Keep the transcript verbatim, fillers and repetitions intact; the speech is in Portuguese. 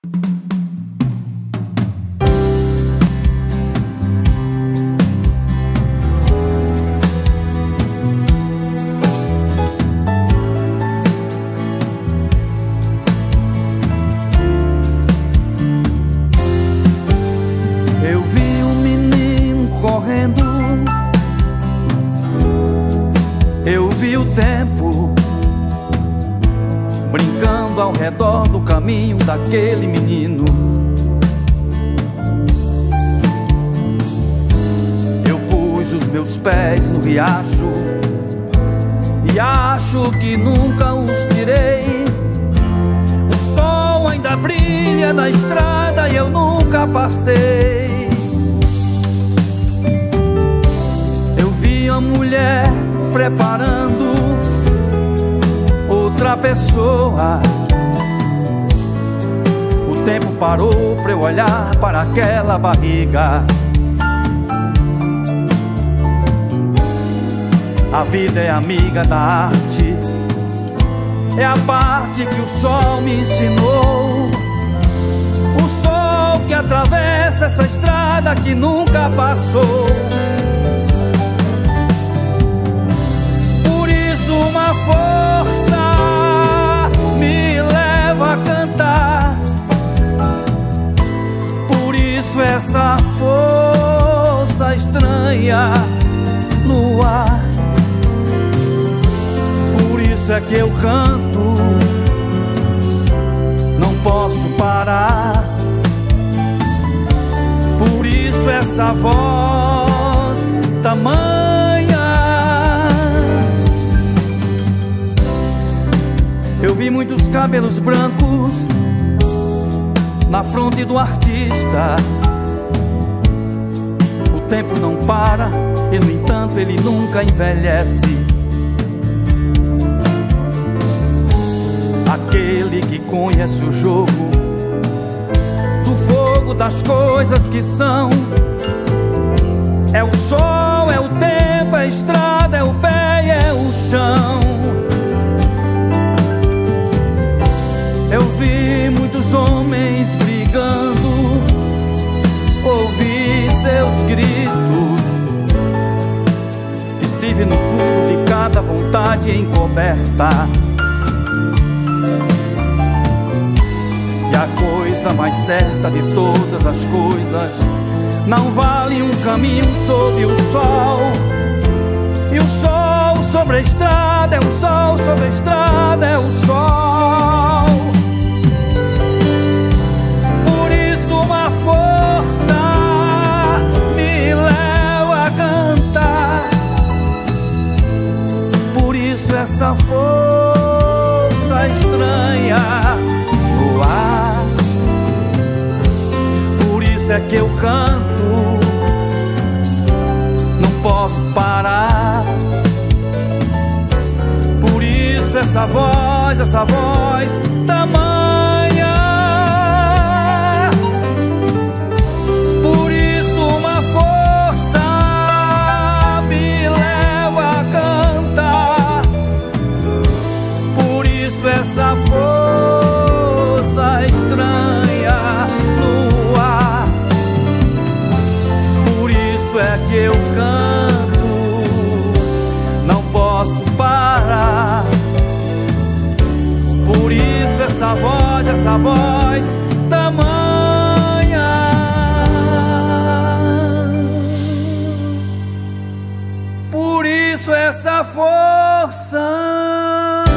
Eu vi um menino correndo, eu vi o tempo brincando ao redor do caminho daquele menino. Eu pus os meus pés no riacho e acho que nunca os tirei. O sol ainda brilha na estrada e eu nunca passei. Eu vi uma mulher preparando outra pessoa. O tempo parou pra eu olhar para aquela barriga. A vida é amiga da arte, é a parte que o sol me ensinou. O sol que atravessa essa estrada que nunca passou. Por isso uma força me leva a cantar. Por isso essa força estranha no ar. Por isso é que eu canto, não posso parar. Por isso essa voz tamanha. Eu vi muitos cabelos brancos na fronte do artista. O tempo não para e no entanto ele nunca envelhece. Aquele que conhece o jogo do fogo das coisas que são. É o sol, é o tempo, é a estrada, é o pé e é o chão. Eu vi muitos homens brigando, ouvi seus gritos. Estive no fundo de cada vontade encoberta. E a coisa mais certa de todas as coisas, não vale um caminho sob o sol. E o sol sobre a estrada é o sol, sobre a estrada é o sol. Por isso uma força me leva a cantar. Por isso essa força estranha no ar. Por isso é que eu canto, não posso parar. Por isso essa voz, essa voz tamanha. Por isso uma força me leva a cantar. Por isso essa força estranha no ar. Por isso é que eu canto, não posso parar. Por isso essa voz, essa voz tamanha. Por isso essa força